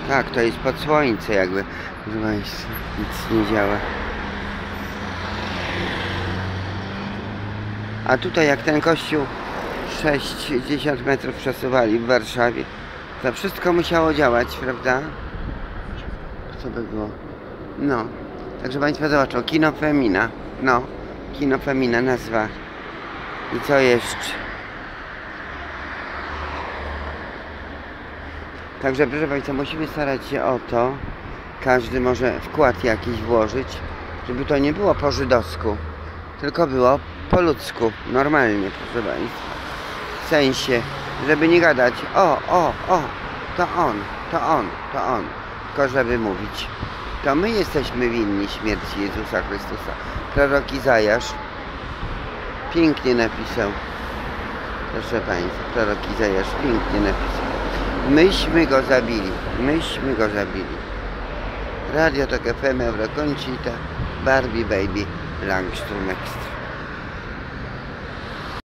Tak, to jest pod słońce jakby. Proszę Państwa, nic nie działa. A tutaj jak ten kościół 60 metrów przesuwali w Warszawie, to wszystko musiało działać, prawda? Co by było? No. Także Państwo zobaczą, Kino Femina. No, Kino Femina nazwa. I co jeszcze? Także proszę Państwa, musimy starać się o to, każdy może wkład jakiś włożyć, żeby to nie było po żydowsku, tylko było po ludzku, normalnie, proszę Państwa. W sensie, żeby nie gadać, to on, tylko żeby mówić. To my jesteśmy winni śmierci Jezusa Chrystusa. Prorok Izajasz pięknie napisał, proszę Państwa, prorok Izajasz pięknie napisał. Myśmy go zabili. Radio Tok FM, Eurokoncita, Barbie Baby, Langstrom Extra.